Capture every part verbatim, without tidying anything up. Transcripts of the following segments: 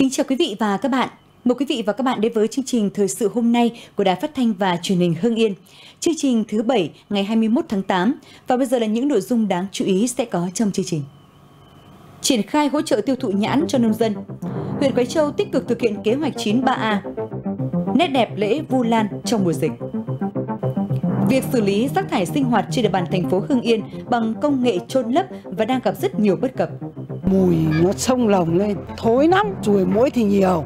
Kính chào quý vị và các bạn. Mời quý vị và các bạn đến với chương trình Thời sự hôm nay của Đài Phát thanh và Truyền hình Hưng Yên. Chương trình thứ bảy ngày hai mươi mốt tháng tám và bây giờ là những nội dung đáng chú ý sẽ có trong chương trình. Triển khai hỗ trợ tiêu thụ nhãn cho nông dân. Huyện Quế Châu tích cực thực hiện kế hoạch chín ba A. Nét đẹp lễ Vu Lan trong mùa dịch. Việc xử lý rác thải sinh hoạt trên địa bàn thành phố Hưng Yên bằng công nghệ chôn lấp và đang gặp rất nhiều bất cập. Mùi nó xông lồng lên, thối lắm, ruồi muỗi thì nhiều.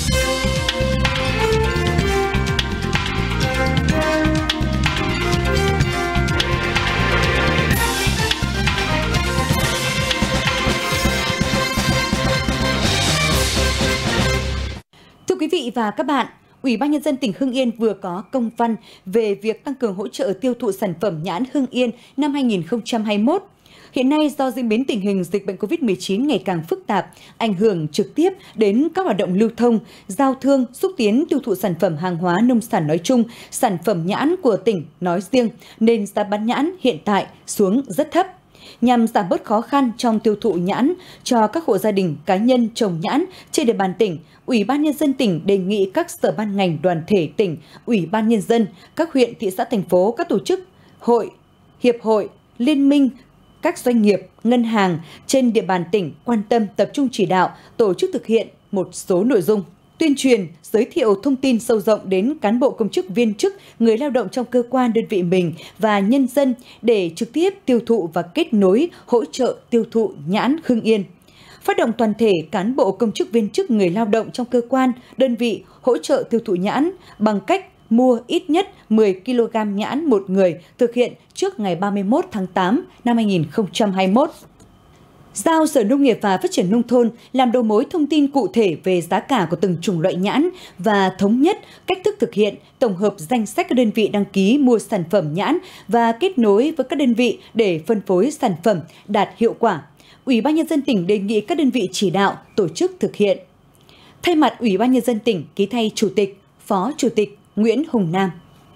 Thưa quý vị và các bạn, Ủy ban Nhân dân tỉnh Hưng Yên vừa có công văn về việc tăng cường hỗ trợ tiêu thụ sản phẩm nhãn Hưng Yên năm hai nghìn không trăm hai mươi mốt. Hiện nay, do diễn biến tình hình dịch bệnh Covid mười chín ngày càng phức tạp, ảnh hưởng trực tiếp đến các hoạt động lưu thông, giao thương, xúc tiến tiêu thụ sản phẩm hàng hóa nông sản nói chung, sản phẩm nhãn của tỉnh nói riêng, nên giá bán nhãn hiện tại xuống rất thấp. Nhằm giảm bớt khó khăn trong tiêu thụ nhãn cho các hộ gia đình cá nhân trồng nhãn trên địa bàn tỉnh, Ủy ban Nhân dân tỉnh đề nghị các sở ban ngành đoàn thể tỉnh, Ủy ban Nhân dân, các huyện, thị xã, thành phố, các tổ chức, hội, hiệp hội, liên minh, các doanh nghiệp, ngân hàng trên địa bàn tỉnh quan tâm tập trung chỉ đạo, tổ chức thực hiện một số nội dung. Tuyên truyền, giới thiệu thông tin sâu rộng đến cán bộ công chức viên chức, người lao động trong cơ quan đơn vị mình và nhân dân để trực tiếp tiêu thụ và kết nối hỗ trợ tiêu thụ nhãn Hưng Yên. Phát động toàn thể cán bộ công chức viên chức, người lao động trong cơ quan, đơn vị hỗ trợ tiêu thụ nhãn bằng cách mua ít nhất mười ki lô gam nhãn một người, thực hiện trước ngày ba mươi mốt tháng tám năm hai nghìn không trăm hai mươi mốt. Giao Sở Nông nghiệp và Phát triển Nông thôn làm đầu mối thông tin cụ thể về giá cả của từng chủng loại nhãn và thống nhất cách thức thực hiện, tổng hợp danh sách các đơn vị đăng ký mua sản phẩm nhãn và kết nối với các đơn vị để phân phối sản phẩm đạt hiệu quả. Ủy ban Nhân dân tỉnh đề nghị các đơn vị chỉ đạo, tổ chức thực hiện. Thay mặt Ủy ban Nhân dân tỉnh, ký thay Chủ tịch, Phó Chủ tịch Nguyễn Hùng Nam.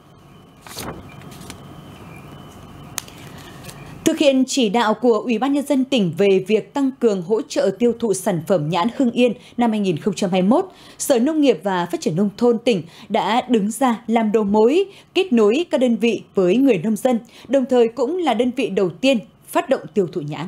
Thực hiện chỉ đạo của Ủy ban Nhân dân tỉnh về việc tăng cường hỗ trợ tiêu thụ sản phẩm nhãn Hưng Yên năm hai nghìn không trăm hai mươi mốt, Sở Nông nghiệp và Phát triển Nông thôn tỉnh đã đứng ra làm đầu mối, kết nối các đơn vị với người nông dân, đồng thời cũng là đơn vị đầu tiên phát động tiêu thụ nhãn.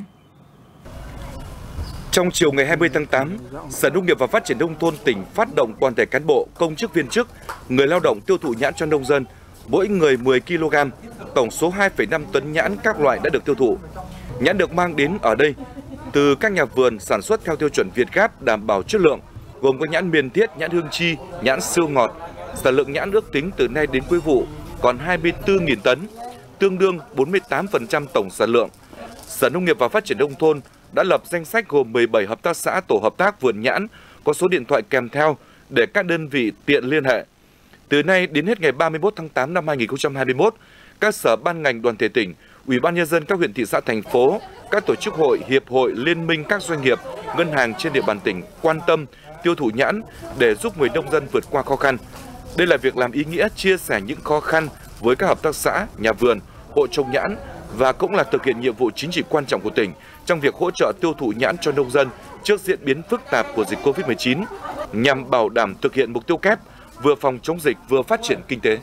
Trong chiều ngày hai mươi tháng tám, Sở Nông nghiệp và Phát triển Nông thôn tỉnh phát động toàn thể cán bộ, công chức viên chức, người lao động tiêu thụ nhãn cho nông dân, mỗi người mười ki lô gam, tổng số hai phẩy năm tấn nhãn các loại đã được tiêu thụ. Nhãn được mang đến ở đây từ các nhà vườn sản xuất theo tiêu chuẩn Việt Gáp đảm bảo chất lượng, gồm có nhãn miền Thiết, nhãn Hương Chi, nhãn siêu ngọt. Sản lượng nhãn ước tính từ nay đến cuối vụ còn hai mươi tư nghìn tấn, tương đương bốn mươi tám phần trăm tổng sản lượng. Sở Nông nghiệp và Phát triển Nông thôn đã lập danh sách gồm mười bảy hợp tác xã, tổ hợp tác vườn nhãn có số điện thoại kèm theo để các đơn vị tiện liên hệ. Từ nay đến hết ngày ba mươi mốt tháng tám năm hai nghìn không trăm hai mươi mốt, các sở ban ngành đoàn thể tỉnh, Ủy ban Nhân dân các huyện, thị xã, thành phố, các tổ chức hội, hiệp hội, liên minh các doanh nghiệp, ngân hàng trên địa bàn tỉnh quan tâm tiêu thụ nhãn để giúp người nông dân vượt qua khó khăn. Đây là việc làm ý nghĩa chia sẻ những khó khăn với các hợp tác xã, nhà vườn, hộ trồng nhãn và cũng là thực hiện nhiệm vụ chính trị quan trọng của tỉnh trong việc hỗ trợ tiêu thụ nhãn cho nông dân trước diễn biến phức tạp của dịch Covid mười chín nhằm bảo đảm thực hiện mục tiêu kép vừa phòng chống dịch vừa phát triển kinh tế.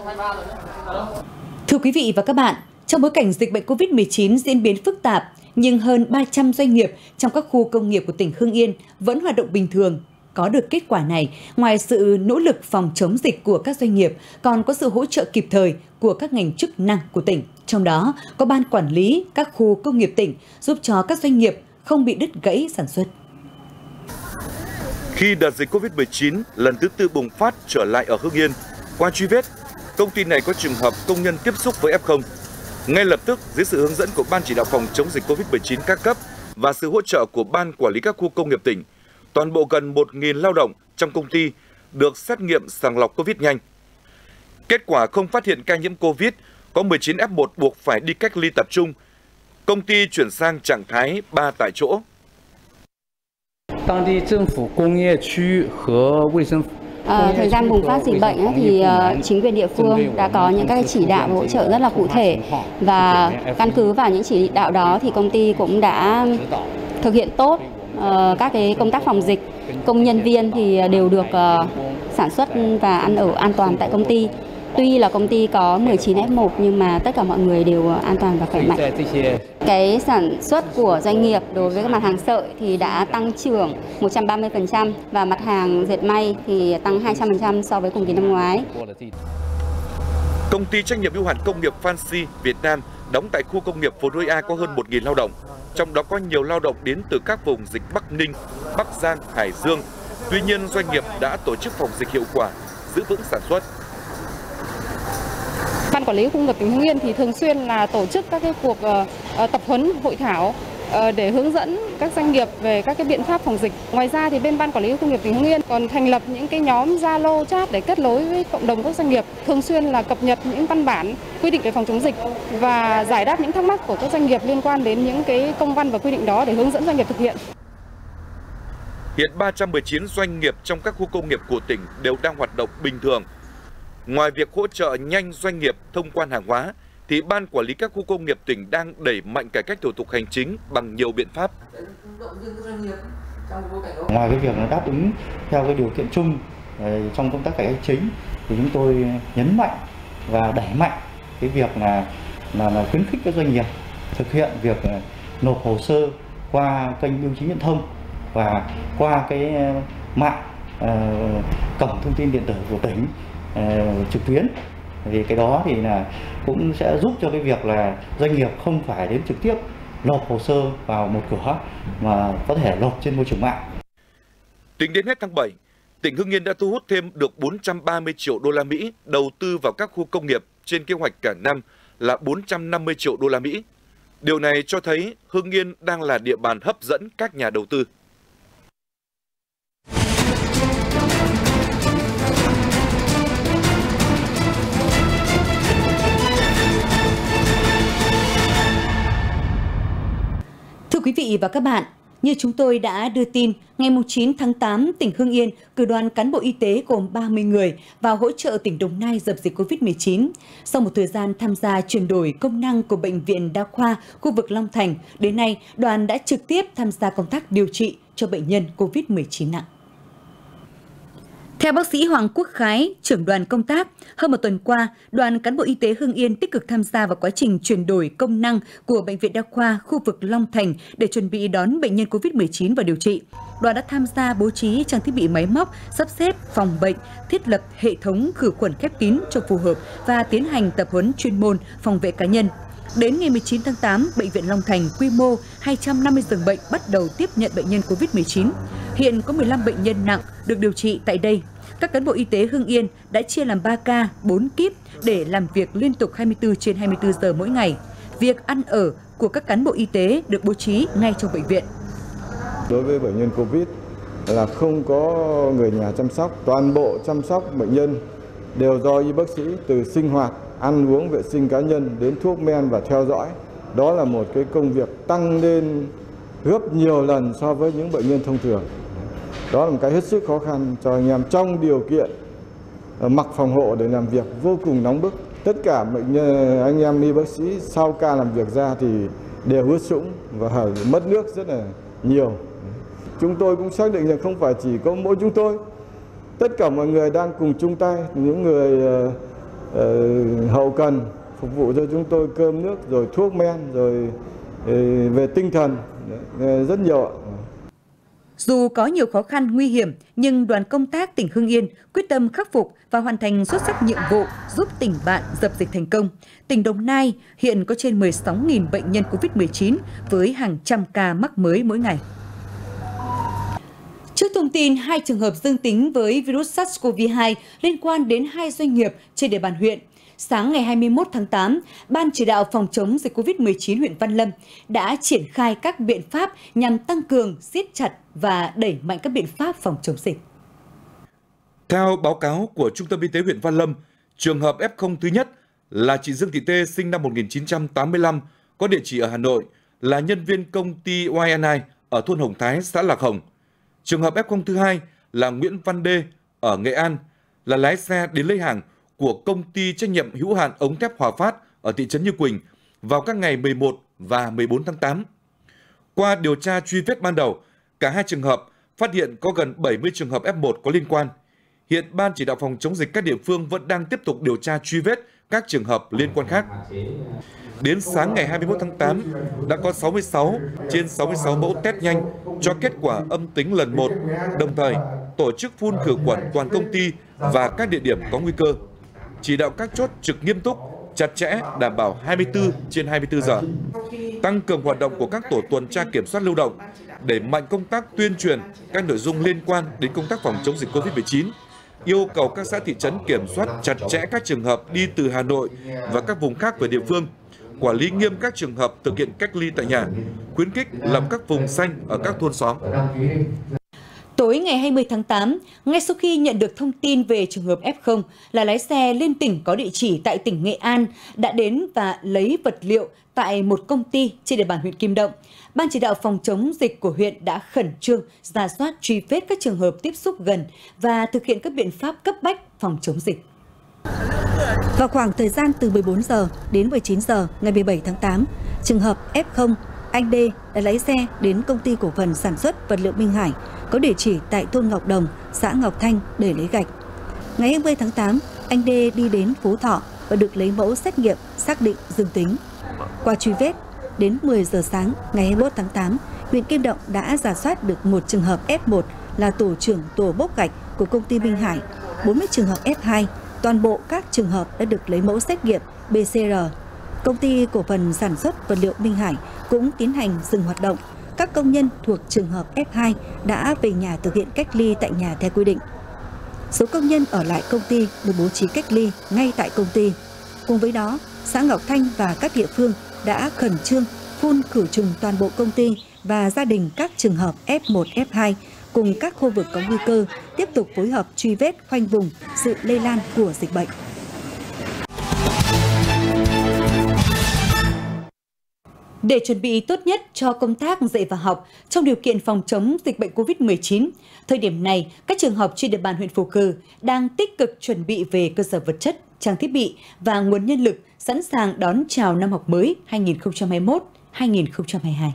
Thưa quý vị và các bạn, trong bối cảnh dịch bệnh Covid mười chín diễn biến phức tạp, nhưng hơn ba trăm doanh nghiệp trong các khu công nghiệp của tỉnh Hưng Yên vẫn hoạt động bình thường. Có được kết quả này, ngoài sự nỗ lực phòng chống dịch của các doanh nghiệp, còn có sự hỗ trợ kịp thời của các ngành chức năng của tỉnh. Trong đó có Ban Quản lý các khu công nghiệp tỉnh giúp cho các doanh nghiệp không bị đứt gãy sản xuất. Khi đợt dịch Covid mười chín lần thứ tư bùng phát trở lại ở Hưng Yên, qua truy vết, công ty này có trường hợp công nhân tiếp xúc với ép không. Ngay lập tức, dưới sự hướng dẫn của Ban chỉ đạo phòng chống dịch Covid mười chín các cấp và sự hỗ trợ của Ban Quản lý các khu công nghiệp tỉnh, toàn bộ gần một nghìn lao động trong công ty được xét nghiệm sàng lọc Covid nhanh. Kết quả không phát hiện ca nhiễm Covid, có mười chín ép một buộc phải đi cách ly tập trung. Công ty chuyển sang trạng thái ba tại chỗ. À, thời gian bùng phát dịch bệnh ấy, thì uh, chính quyền địa phương đã có những các chỉ đạo và hỗ trợ rất là cụ thể, và căn cứ vào những chỉ đạo đó thì công ty cũng đã thực hiện tốt uh, các cái công tác phòng dịch công nhân viên thì đều được uh, sản xuất và ăn ở an toàn tại công ty. Tuy là công ty có mười chín F một nhưng mà tất cả mọi người đều an toàn và khỏe mạnh. Cái sản xuất của doanh nghiệp đối với các mặt hàng sợi thì đã tăng trưởng một trăm ba mươi phần trăm và mặt hàng dệt may thì tăng hai trăm phần trăm so với cùng kỳ năm ngoái. Công ty trách nhiệm hữu hạn công nghiệp Fancy Việt Nam đóng tại khu công nghiệp Phố Đôi A có hơn một nghìn lao động, trong đó có nhiều lao động đến từ các vùng dịch Bắc Ninh, Bắc Giang, Hải Dương. Tuy nhiên, doanh nghiệp đã tổ chức phòng dịch hiệu quả, giữ vững sản xuất. Ban quản lý khu công nghiệp tỉnh Hưng Yên thì thường xuyên là tổ chức các cái cuộc uh, tập huấn, hội thảo uh, để hướng dẫn các doanh nghiệp về các cái biện pháp phòng dịch. Ngoài ra thì bên Ban quản lý khu công nghiệp tỉnh Hưng Yên còn thành lập những cái nhóm Zalo chat để kết nối với cộng đồng các doanh nghiệp, thường xuyên là cập nhật những văn bản quy định về phòng chống dịch và giải đáp những thắc mắc của các doanh nghiệp liên quan đến những cái công văn và quy định đó để hướng dẫn doanh nghiệp thực hiện. Hiện ba trăm mười chín doanh nghiệp trong các khu công nghiệp của tỉnh đều đang hoạt động bình thường. Ngoài việc hỗ trợ nhanh doanh nghiệp thông quan hàng hóa, thì Ban quản lý các khu công nghiệp tỉnh đang đẩy mạnh cải cách thủ tục hành chính bằng nhiều biện pháp. Ngoài cái việc nó đáp ứng theo cái điều kiện chung trong công tác cải cách chính, thì chúng tôi nhấn mạnh và đẩy mạnh cái việc là là, là khuyến khích các doanh nghiệp thực hiện việc nộp hồ sơ qua kênh bưu chính viễn thông và qua cái mạng uh, cổng thông tin điện tử của tỉnh uh, trực tuyến. Thì cái đó thì là cũng sẽ giúp cho cái việc là doanh nghiệp không phải đến trực tiếp nộp hồ sơ vào một cửa mà có thể nộp trên môi trường mạng. Tính đến hết tháng bảy, tỉnh Hưng Yên đã thu hút thêm được bốn trăm ba mươi triệu đô la Mỹ đầu tư vào các khu công nghiệp trên kế hoạch cả năm là bốn trăm năm mươi triệu đô la Mỹ. Điều này cho thấy Hưng Yên đang là địa bàn hấp dẫn các nhà đầu tư. Thưa quý vị và các bạn, như chúng tôi đã đưa tin, ngày chín tháng tám, tỉnh Hưng Yên cử đoàn cán bộ y tế gồm ba mươi người vào hỗ trợ tỉnh Đồng Nai dập dịch Covid mười chín. Sau một thời gian tham gia chuyển đổi công năng của Bệnh viện Đa khoa khu vực Long Thành, đến nay đoàn đã trực tiếp tham gia công tác điều trị cho bệnh nhân Covid mười chín nặng. Theo bác sĩ Hoàng Quốc Khái, trưởng đoàn công tác, hơn một tuần qua, đoàn cán bộ y tế Hưng Yên tích cực tham gia vào quá trình chuyển đổi công năng của Bệnh viện Đa khoa khu vực Long Thành để chuẩn bị đón bệnh nhân Covid mười chín vào điều trị. Đoàn đã tham gia bố trí trang thiết bị máy móc, sắp xếp phòng bệnh, thiết lập hệ thống khử khuẩn khép kín cho phù hợp và tiến hành tập huấn chuyên môn phòng vệ cá nhân. Đến ngày mười chín tháng tám, Bệnh viện Long Thành quy mô hai trăm năm mươi giường bệnh bắt đầu tiếp nhận bệnh nhân Covid mười chín. Hiện có mười lăm bệnh nhân nặng được điều trị tại đây. Các cán bộ y tế Hưng Yên đã chia làm ba ca, bốn kíp để làm việc liên tục hai mươi tư trên hai mươi tư giờ mỗi ngày. Việc ăn ở của các cán bộ y tế được bố trí ngay trong bệnh viện. Đối với bệnh nhân Covid là không có người nhà chăm sóc, toàn bộ chăm sóc bệnh nhân đều do y bác sĩ từ sinh hoạt, ăn uống, vệ sinh cá nhân đến thuốc men và theo dõi. Đó là một cái công việc tăng lên gấp nhiều lần so với những bệnh nhân thông thường. Đó là một cái hết sức khó khăn cho anh em trong điều kiện mặc phòng hộ để làm việc vô cùng nóng bức. Tất cả bệnh nhân, anh em y bác sĩ sau ca làm việc ra thì đều ướt sũng và mất nước rất là nhiều. Chúng tôi cũng xác định rằng không phải chỉ có mỗi chúng tôi. Tất cả mọi người đang cùng chung tay, những người uh, uh, hậu cần phục vụ cho chúng tôi cơm nước, rồi thuốc men, rồi uh, về tinh thần, uh, rất nhiều. Dù có nhiều khó khăn, nguy hiểm, nhưng đoàn công tác tỉnh Hưng Yên quyết tâm khắc phục và hoàn thành xuất sắc nhiệm vụ giúp tỉnh bạn dập dịch thành công. Tỉnh Đồng Nai hiện có trên mười sáu nghìn bệnh nhân Covid mười chín với hàng trăm ca mắc mới mỗi ngày. Trước thông tin hai trường hợp dương tính với virus SARS-xê o vê hai liên quan đến hai doanh nghiệp trên địa bàn huyện, sáng ngày hai mươi mốt tháng tám, Ban chỉ đạo phòng chống dịch Covid mười chín huyện Văn Lâm đã triển khai các biện pháp nhằm tăng cường, siết chặt và đẩy mạnh các biện pháp phòng chống dịch. Theo báo cáo của Trung tâm Y tế huyện Văn Lâm, trường hợp ép không thứ nhất là chị Dương Thị Tê sinh năm một nghìn chín trăm tám mươi lăm, có địa chỉ ở Hà Nội, là nhân viên công ty i en i ở thôn Hồng Thái, xã Lạc Hồng. Trường hợp ép không thứ hai là Nguyễn Văn Đê ở Nghệ An, là lái xe đến lấy hàng của công ty trách nhiệm hữu hạn ống thép Hòa Phát ở thị trấn Như Quỳnh vào các ngày mười một và mười bốn tháng tám. Qua điều tra truy vết ban đầu, cả hai trường hợp phát hiện có gần bảy mươi trường hợp F một có liên quan. Hiện Ban Chỉ đạo phòng chống dịch các địa phương vẫn đang tiếp tục điều tra truy vết các trường hợp liên quan khác. Đến sáng ngày hai mươi mốt tháng tám, đã có sáu mươi sáu trên sáu mươi sáu mẫu test nhanh cho kết quả âm tính lần một, đồng thời tổ chức phun khử khuẩn toàn công ty và các địa điểm có nguy cơ. Chỉ đạo các chốt trực nghiêm túc, chặt chẽ, đảm bảo hai mươi tư trên hai mươi tư giờ. Tăng cường hoạt động của các tổ tuần tra kiểm soát lưu động, đẩy mạnh công tác tuyên truyền các nội dung liên quan đến công tác phòng chống dịch Covid mười chín. Yêu cầu các xã thị trấn kiểm soát chặt chẽ các trường hợp đi từ Hà Nội và các vùng khác về địa phương, quản lý nghiêm các trường hợp thực hiện cách ly tại nhà, khuyến khích lập các vùng xanh ở các thôn xóm. Tối ngày hai mươi tháng tám, ngay sau khi nhận được thông tin về trường hợp F không là lái xe lên tỉnh có địa chỉ tại tỉnh Nghệ An đã đến và lấy vật liệu tại một công ty trên địa bàn huyện Kim Động, Ban Chỉ đạo phòng chống dịch của huyện đã khẩn trương rà soát truy vết các trường hợp tiếp xúc gần và thực hiện các biện pháp cấp bách phòng chống dịch. Vào khoảng thời gian từ mười bốn giờ đến mười chín giờ ngày mười bảy tháng tám, trường hợp F không, anh D đã lái xe đến công ty cổ phần sản xuất vật liệu Minh Hải có địa chỉ tại thôn Ngọc Đồng, xã Ngọc Thanh để lấy gạch. Ngày hai mươi tháng tám, anh D đi đến Phú Thọ và được lấy mẫu xét nghiệm xác định dương tính. Qua truy vết, đến mười giờ sáng ngày hai mươi mốt tháng tám, huyện Kim Động đã rà soát được một trường hợp F một là tổ trưởng tổ bốc gạch của công ty Minh Hải, bốn mươi trường hợp F hai, toàn bộ các trường hợp đã được lấy mẫu xét nghiệm pê xê rờ. Công ty cổ phần sản xuất vật liệu Minh Hải cũng tiến hành dừng hoạt động. Các công nhân thuộc trường hợp F hai đã về nhà thực hiện cách ly tại nhà theo quy định. Số công nhân ở lại công ty được bố trí cách ly ngay tại công ty. Cùng với đó, xã Ngọc Thanh và các địa phương đã khẩn trương phun khử trùng toàn bộ công ty và gia đình các trường hợp F một, F hai cùng các khu vực có nguy cơ, tiếp tục phối hợp truy vết khoanh vùng sự lây lan của dịch bệnh. Để chuẩn bị tốt nhất cho công tác dạy và học trong điều kiện phòng chống dịch bệnh Covid mười chín, thời điểm này, các trường học trên địa bàn huyện Phù Cử đang tích cực chuẩn bị về cơ sở vật chất, trang thiết bị và nguồn nhân lực sẵn sàng đón chào năm học mới hai nghìn không trăm hai mươi mốt hai nghìn không trăm hai mươi hai.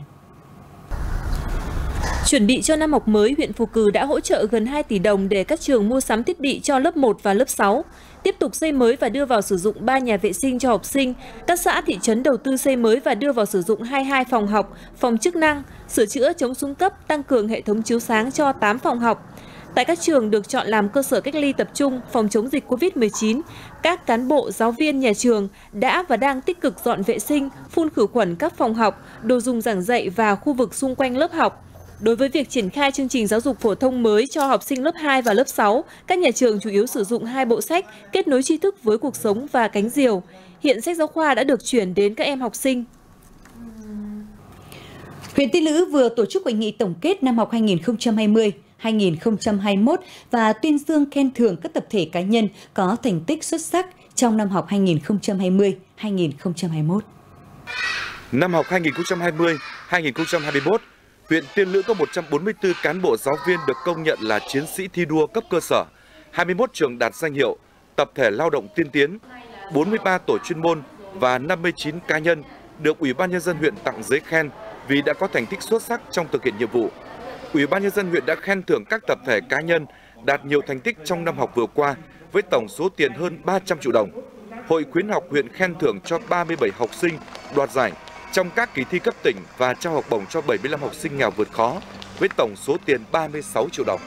Chuẩn bị cho năm học mới, huyện Phù Cử đã hỗ trợ gần hai tỷ đồng để các trường mua sắm thiết bị cho lớp một và lớp sáu, tiếp tục xây mới và đưa vào sử dụng ba nhà vệ sinh cho học sinh. Các xã thị trấn đầu tư xây mới và đưa vào sử dụng hai mươi hai phòng học, phòng chức năng, sửa chữa chống xuống cấp, tăng cường hệ thống chiếu sáng cho tám phòng học. Tại các trường được chọn làm cơ sở cách ly tập trung phòng chống dịch Covid mười chín, các cán bộ, giáo viên nhà trường đã và đang tích cực dọn vệ sinh, phun khử khuẩn các phòng học, đồ dùng giảng dạy và khu vực xung quanh lớp học. Đối với việc triển khai chương trình giáo dục phổ thông mới cho học sinh lớp hai và lớp sáu, các nhà trường chủ yếu sử dụng hai bộ sách Kết nối tri thức với cuộc sống và Cánh diều. Hiện sách giáo khoa đã được chuyển đến các em học sinh. Huyện Tiên Lữ vừa tổ chức hội nghị tổng kết năm học hai nghìn không trăm hai mươi hai nghìn không trăm hai mươi mốt và tuyên dương khen thưởng các tập thể cá nhân có thành tích xuất sắc trong năm học hai nghìn không trăm hai mươi hai nghìn không trăm hai mươi mốt. Năm học hai nghìn không trăm hai mươi hai nghìn không trăm hai mươi mốt, huyện Tiên Lữ có một trăm bốn mươi tư cán bộ giáo viên được công nhận là chiến sĩ thi đua cấp cơ sở, hai mươi mốt trường đạt danh hiệu tập thể lao động tiên tiến, bốn mươi ba tổ chuyên môn và năm mươi chín cá nhân được Ủy ban Nhân dân huyện tặng giấy khen vì đã có thành tích xuất sắc trong thực hiện nhiệm vụ. Ủy ban Nhân dân huyện đã khen thưởng các tập thể cá nhân đạt nhiều thành tích trong năm học vừa qua với tổng số tiền hơn ba trăm triệu đồng. Hội khuyến học huyện khen thưởng cho ba mươi bảy học sinh đoạt giải trong các kỳ thi cấp tỉnh và trao học bổng cho bảy mươi lăm học sinh nghèo vượt khó với tổng số tiền ba mươi sáu triệu đồng.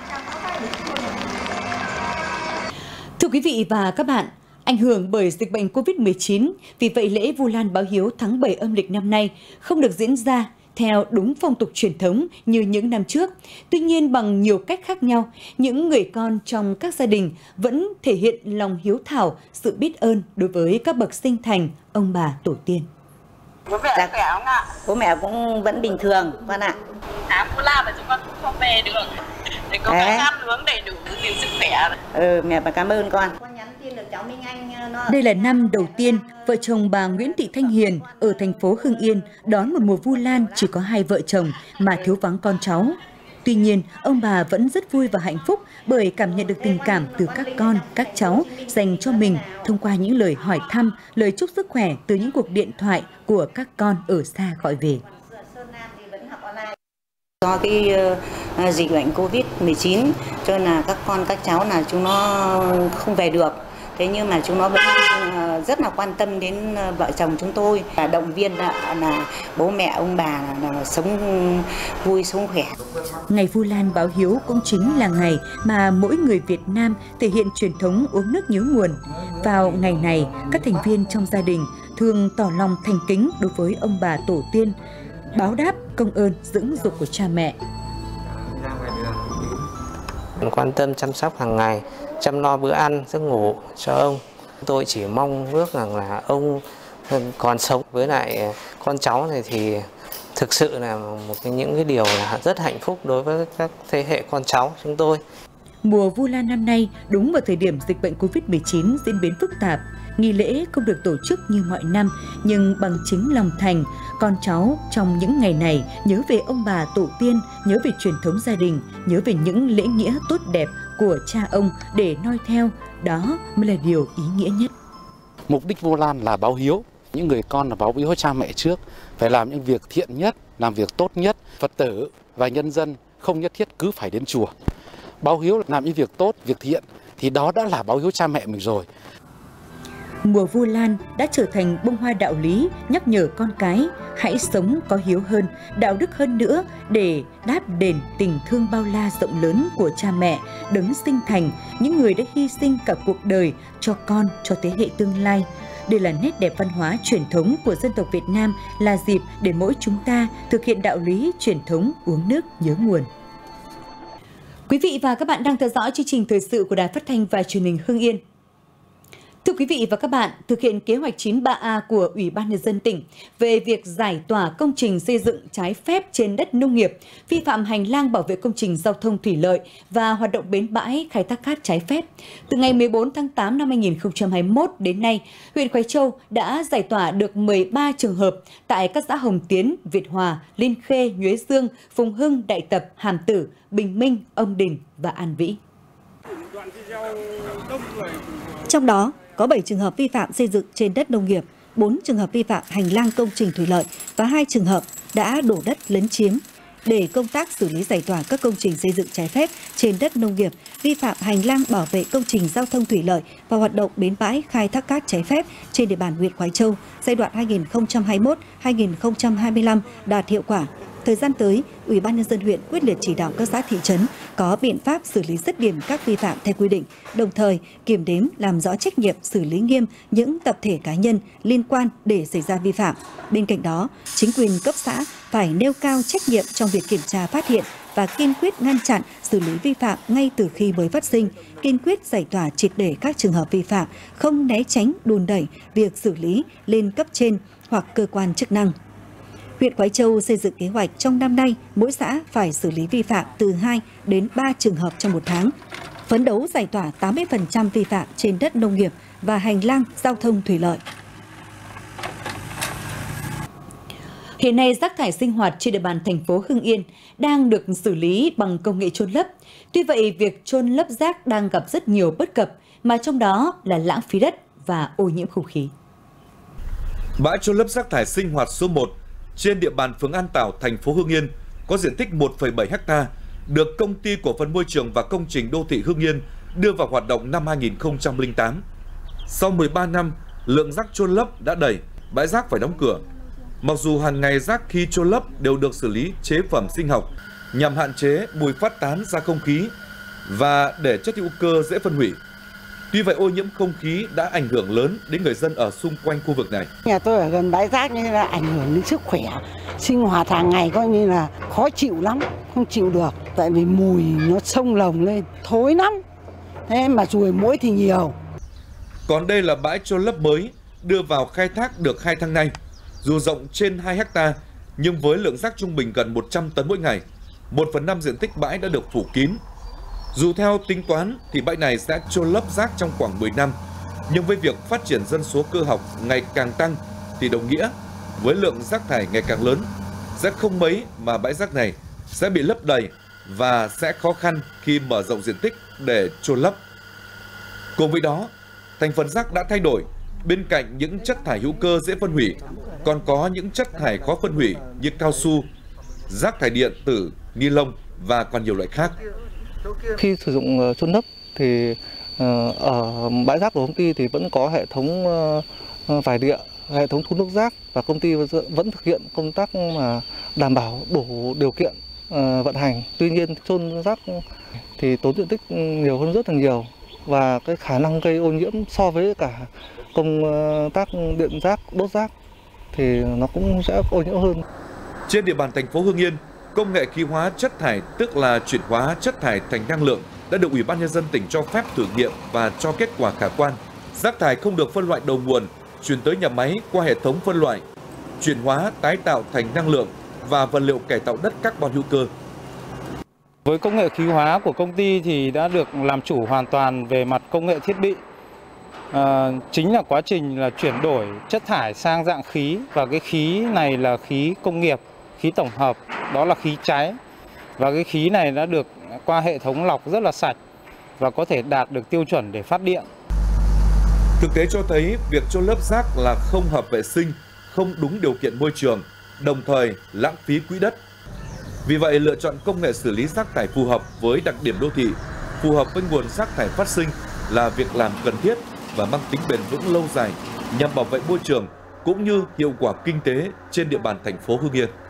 Thưa quý vị và các bạn, ảnh hưởng bởi dịch bệnh Covid mười chín, vì vậy lễ Vu Lan báo hiếu tháng bảy âm lịch năm nay không được diễn ra theo đúng phong tục truyền thống như những năm trước. Tuy nhiên, bằng nhiều cách khác nhau, những người con trong các gia đình vẫn thể hiện lòng hiếu thảo, sự biết ơn đối với các bậc sinh thành, ông bà tổ tiên. Bố mẹ dạ, khỏe không ạ? Bố mẹ cũng vẫn bình thường, con ạ. Tháng Vu Lan mà chúng con cũng không về được. Để có cái ăn uống đầy đủ nhiều sức khỏe. Ừ, mẹ bà cảm ơn con. Đây là năm đầu tiên vợ chồng bà Nguyễn Thị Thanh Hiền ở thành phố Hưng Yên đón một mùa Vu Lan chỉ có hai vợ chồng mà thiếu vắng con cháu. Tuy nhiên, ông bà vẫn rất vui và hạnh phúc bởi cảm nhận được tình cảm từ các con, các cháu dành cho mình thông qua những lời hỏi thăm, lời chúc sức khỏe từ những cuộc điện thoại của các con ở xa gọi về. Do cái dịch bệnh Covid mười chín, cho nên là các con các cháu là chúng nó không về được. Thế nhưng mà chúng nó vẫn rất là quan tâm đến vợ chồng chúng tôi, và động viên là, là bố mẹ ông bà là, là sống vui, sống khỏe. Ngày Vu Lan báo hiếu cũng chính là ngày mà mỗi người Việt Nam thể hiện truyền thống uống nước nhớ nguồn. Vào ngày này, các thành viên trong gia đình thường tỏ lòng thành kính đối với ông bà tổ tiên, báo đáp công ơn dưỡng dục của cha mẹ. Quan tâm chăm sóc hàng ngày, chăm lo bữa ăn, giấc ngủ cho ông. Tôi chỉ mong ước rằng là ông còn sống với lại con cháu này thì thực sự là một cái, những cái điều là rất hạnh phúc đối với các thế hệ con cháu chúng tôi. Mùa Vu Lan năm nay đúng vào thời điểm dịch bệnh Covid mười chín diễn biến phức tạp, nghi lễ không được tổ chức như mọi năm, nhưng bằng chính lòng thành, con cháu trong những ngày này nhớ về ông bà tổ tiên, nhớ về truyền thống gia đình, nhớ về những lễ nghĩa tốt đẹp của cha ông để noi theo, đó mới là điều ý nghĩa nhất. Mục đích Vu Lan là báo hiếu, những người con là báo hiếu cha mẹ trước, phải làm những việc thiện nhất, làm việc tốt nhất. Phật tử và nhân dân không nhất thiết cứ phải đến chùa. Báo hiếu làm những việc tốt, việc thiện thì đó đã là báo hiếu cha mẹ mình rồi. Mùa Vu Lan đã trở thành bông hoa đạo lý nhắc nhở con cái hãy sống có hiếu hơn, đạo đức hơn nữa để đáp đền tình thương bao la rộng lớn của cha mẹ đấng sinh thành, những người đã hy sinh cả cuộc đời cho con, cho thế hệ tương lai. Đây là nét đẹp văn hóa truyền thống của dân tộc Việt Nam, là dịp để mỗi chúng ta thực hiện đạo lý truyền thống uống nước nhớ nguồn. Quý vị và các bạn đang theo dõi chương trình thời sự của Đài Phát thanh và Truyền hình Hưng Yên. Thưa quý vị và các bạn, thực hiện kế hoạch chín ba A của Ủy ban Nhân dân tỉnh về việc giải tỏa công trình xây dựng trái phép trên đất nông nghiệp, vi phạm hành lang bảo vệ công trình giao thông thủy lợi và hoạt động bến bãi khai thác cát trái phép. Từ ngày mười bốn tháng tám năm hai nghìn không trăm hai mươi mốt đến nay, huyện Khoái Châu đã giải tỏa được mười ba trường hợp tại các xã Hồng Tiến, Việt Hòa, Liên Khê, Nhuế Dương, Phùng Hưng, Đại Tập, Hàm Tử, Bình Minh, Ông Đình và An Vĩ. Trong đó, có bảy trường hợp vi phạm xây dựng trên đất nông nghiệp, bốn trường hợp vi phạm hành lang công trình thủy lợi và hai trường hợp đã đổ đất lấn chiếm. Để công tác xử lý giải tỏa các công trình xây dựng trái phép trên đất nông nghiệp, vi phạm hành lang bảo vệ công trình giao thông thủy lợi và hoạt động bến bãi khai thác cát trái phép trên địa bàn huyện Khoái Châu giai đoạn hai nghìn không trăm hai mươi mốt đến hai nghìn không trăm hai mươi lăm đạt hiệu quả. Thời gian tới, Ủy ban Nhân dân huyện quyết liệt chỉ đạo các xã thị trấn có biện pháp xử lý dứt điểm các vi phạm theo quy định, đồng thời kiểm đếm làm rõ trách nhiệm xử lý nghiêm những tập thể cá nhân liên quan để xảy ra vi phạm. Bên cạnh đó, chính quyền cấp xã phải nêu cao trách nhiệm trong việc kiểm tra phát hiện và kiên quyết ngăn chặn xử lý vi phạm ngay từ khi mới phát sinh, kiên quyết giải tỏa triệt để các trường hợp vi phạm, không né tránh đùn đẩy việc xử lý lên cấp trên hoặc cơ quan chức năng. Huyện Khoái Châu xây dựng kế hoạch trong năm nay, mỗi xã phải xử lý vi phạm từ hai đến ba trường hợp trong một tháng. Phấn đấu giải tỏa tám mươi phần trăm vi phạm trên đất nông nghiệp và hành lang giao thông thủy lợi. Hiện nay, rác thải sinh hoạt trên địa bàn thành phố Hưng Yên đang được xử lý bằng công nghệ chôn lấp. Tuy vậy, việc chôn lấp rác đang gặp rất nhiều bất cập, mà trong đó là lãng phí đất và ô nhiễm không khí. Bãi chôn lấp rác thải sinh hoạt số một trên địa bàn phường An Tảo, thành phố Hưng Yên có diện tích một phẩy bảy héc ta, được Công ty Cổ phần Môi trường và Công trình Đô thị Hưng Yên đưa vào hoạt động năm hai nghìn không trăm lẻ tám. Sau mười ba năm, lượng rác chôn lấp đã đầy, bãi rác phải đóng cửa. Mặc dù hàng ngày rác khi chôn lấp đều được xử lý chế phẩm sinh học nhằm hạn chế mùi phát tán ra không khí và để chất hữu cơ dễ phân hủy. Tuy vậy, ô nhiễm không khí đã ảnh hưởng lớn đến người dân ở xung quanh khu vực này. Nhà tôi ở gần bãi rác nên là ảnh hưởng đến sức khỏe, sinh hoạt hàng ngày coi như là khó chịu lắm, không chịu được. Tại vì mùi nó xông lồng lên, thối lắm. Thế mà ruồi muỗi thì nhiều. Còn đây là bãi chôn lấp mới đưa vào khai thác được hai tháng nay. Dù rộng trên hai héc ta, nhưng với lượng rác trung bình gần một trăm tấn mỗi ngày, một phần năm diện tích bãi đã được phủ kín. Dù theo tính toán thì bãi này sẽ chôn lấp rác trong khoảng mười năm, nhưng với việc phát triển dân số cơ học ngày càng tăng thì đồng nghĩa với lượng rác thải ngày càng lớn, sẽ không mấy mà bãi rác này sẽ bị lấp đầy và sẽ khó khăn khi mở rộng diện tích để chôn lấp. Cùng với đó, thành phần rác đã thay đổi. Bên cạnh những chất thải hữu cơ dễ phân hủy, còn có những chất thải khó phân hủy như cao su, rác thải điện tử, ni lông và còn nhiều loại khác. Khi sử dụng chôn lấp thì ở bãi rác của công ty thì vẫn có hệ thống vải địa, hệ thống thu nước rác, và công ty vẫn thực hiện công tác mà đảm bảo đủ điều kiện vận hành. Tuy nhiên chôn rác thì tốn diện tích nhiều hơn rất là nhiều, và cái khả năng gây ô nhiễm so với cả công tác điện rác, đốt rác thì nó cũng sẽ ô nhiễm hơn. Trên địa bàn thành phố Hưng Yên, công nghệ khí hóa chất thải, tức là chuyển hóa chất thải thành năng lượng, đã được Ủy ban Nhân dân tỉnh cho phép thử nghiệm và cho kết quả khả quan. Rác thải không được phân loại đầu nguồn, chuyển tới nhà máy qua hệ thống phân loại, chuyển hóa tái tạo thành năng lượng và vật liệu cải tạo đất carbon hữu cơ. Với công nghệ khí hóa của công ty thì đã được làm chủ hoàn toàn về mặt công nghệ thiết bị. À, chính là quá trình là chuyển đổi chất thải sang dạng khí, và cái khí này là khí công nghiệp, khí tổng hợp, đó là khí cháy. Và cái khí này đã được qua hệ thống lọc rất là sạch và có thể đạt được tiêu chuẩn để phát điện. Thực tế cho thấy việc chôn lấp rác là không hợp vệ sinh, không đúng điều kiện môi trường, đồng thời lãng phí quỹ đất. Vì vậy, lựa chọn công nghệ xử lý rác thải phù hợp với đặc điểm đô thị, phù hợp với nguồn rác thải phát sinh là việc làm cần thiết và mang tính bền vững lâu dài nhằm bảo vệ môi trường cũng như hiệu quả kinh tế trên địa bàn thành phố Hưng Yên.